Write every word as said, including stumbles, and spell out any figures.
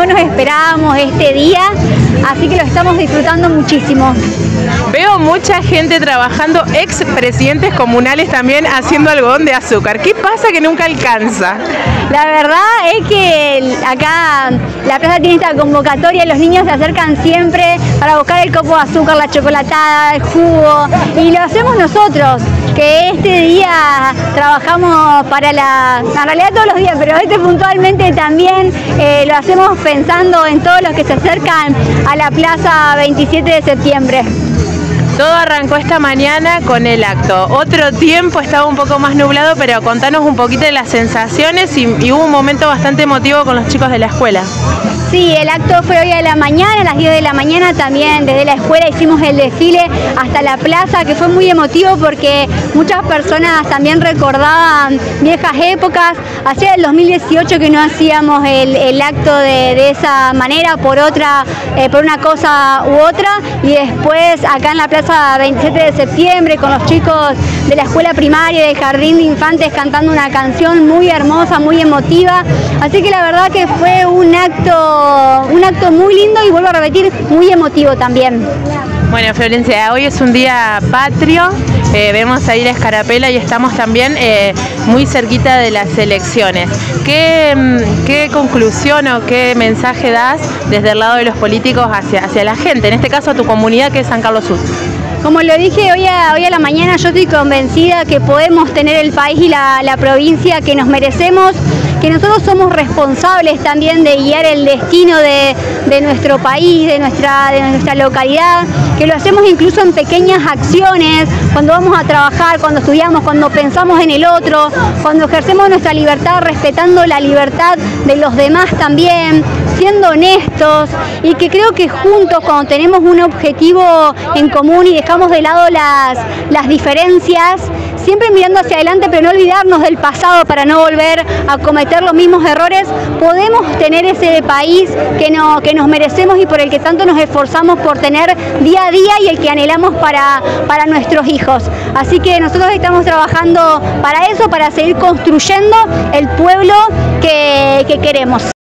no nos esperábamos este día, así que lo estamos disfrutando muchísimo. Veo mucha gente trabajando, ex presidentes comunales también haciendo algodón de azúcar. ¿Qué pasa que nunca alcanza? La verdad es que acá la plaza tiene esta convocatoria y los niños se acercan siempre para buscar el copo de azúcar, la chocolatada, el jugo, y lo hacemos nosotros, que este día trabajamos para la... en realidad todos los días, pero este puntualmente también eh, lo hacemos pensando en todos los que se acercan a la plaza veintisiete de septiembre. Todo arrancó esta mañana con el acto. Otro tiempo estaba un poco más nublado, pero contanos un poquito de las sensaciones y, y hubo un momento bastante emotivo con los chicos de la escuela. Sí, el acto fue hoy a la mañana, a las diez de la mañana también desde la escuela hicimos el desfile hasta la plaza, que fue muy emotivo porque muchas personas también recordaban viejas épocas. Hacía el dos mil dieciocho que no hacíamos el, el acto de, de esa manera, por otra, eh, por una cosa u otra, y después acá en la plaza veintisiete de septiembre con los chicos de la escuela primaria, del jardín de infantes cantando una canción muy hermosa, muy emotiva. Así que la verdad que fue un acto un acto muy lindo y vuelvo a repetir, muy emotivo también. Bueno, Florencia, hoy es un día patrio, eh, vemos ahí la escarapela y estamos también eh, muy cerquita de las elecciones. ¿Qué, qué conclusión o qué mensaje das desde el lado de los políticos hacia, hacia la gente, en este caso a tu comunidad que es San Carlos Sur? Como lo dije hoy a, hoy a la mañana, yo estoy convencida que podemos tener el país y la, la provincia que nos merecemos, que nosotros somos responsables también de guiar el destino de, de nuestro país, de nuestra, de nuestra localidad, que lo hacemos incluso en pequeñas acciones, cuando vamos a trabajar, cuando estudiamos, cuando pensamos en el otro, cuando ejercemos nuestra libertad respetando la libertad de los demás también, siendo honestos, y que creo que juntos, cuando tenemos un objetivo en común y dejamos de lado las, las diferencias, siempre mirando hacia adelante, pero no olvidarnos del pasado para no volver a cometer los mismos errores, podemos tener ese país que, no, que nos merecemos y por el que tanto nos esforzamos por tener día a día y el que anhelamos para, para nuestros hijos. Así que nosotros estamos trabajando para eso, para seguir construyendo el pueblo que, que queremos.